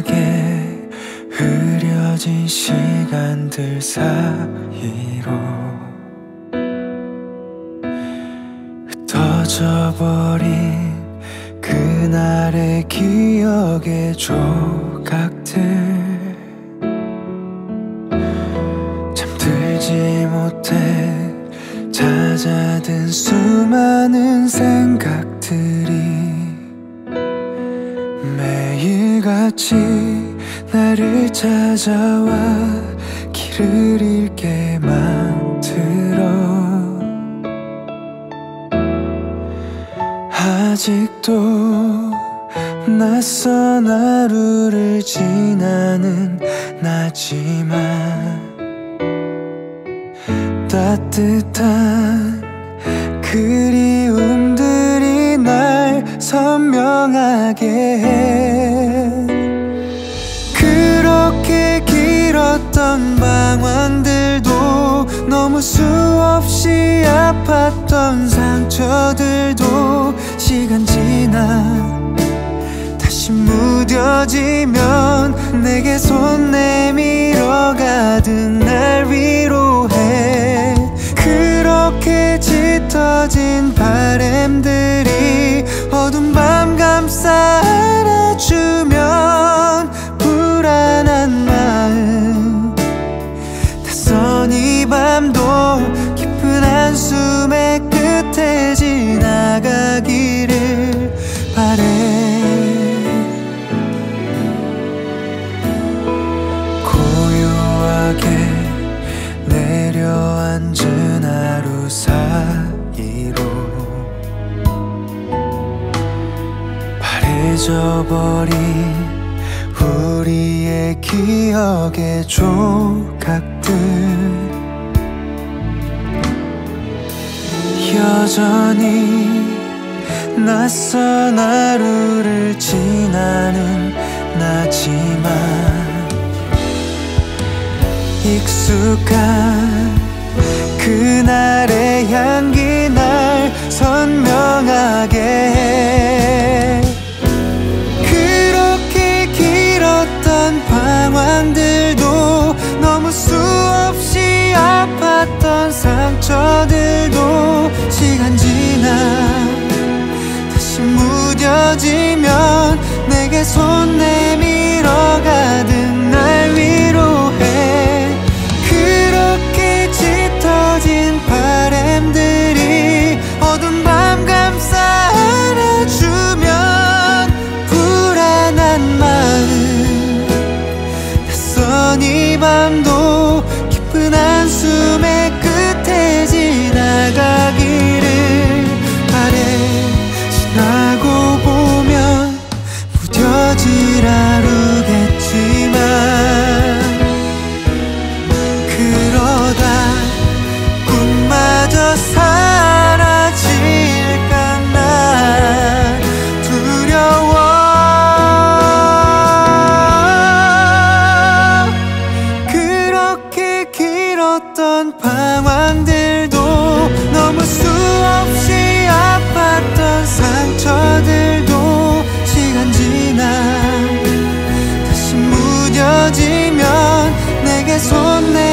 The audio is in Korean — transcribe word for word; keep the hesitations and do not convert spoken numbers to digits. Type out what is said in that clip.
고요하게 흐려진 시간들 사이로 흩어져버린 그날의 기억의 조각들 잠들지 못해 찾아든 수많은 생각들이 매일같이 나를 찾아와 길을 잃게 만들어 아직도 낯선 하루를 지나는 나지만 따뜻한 그리움들이 날 선명하게 해 그렇게 길었던 방황들도 너무 수없이 아팠던 상처들도 시간 지나 다시 무뎌지면 내게 손 내밀어 가득 날 위로해 그렇게 짙어진 바람들이 어두운 밤 감싸 안아주면 불안한 마음 낯선 이 밤도 깊은 한숨의 끝에 지나가기를 바래 고요하게 내려앉은 하루 사이로 바래져버린 우리의 기억의 조각들 여전히 낯선 하루를 지나는 나지만 익숙한 그날의 향기 날 선명하게 해 그렇게 길었던 방황들도 너무 수없이 아팠던 상처들도 시간 지나 다시 무뎌지면 내게 손 내밀어 가득 날 위로해 그렇게 짙어진 바람들이 어두운 밤 감싸 안아주면 불안한 마음 낯선 이 밤도 깊은 한숨의 끝에 지나가기를 바래 지나고 보면 무뎌질 하루겠지만 그러다 꿈마저 사라질까 난 두려워 그렇게 길었던 방황들도 너무 수없이 아팠던 상처들도 시간 지나 다시 무뎌지면 내게 손 내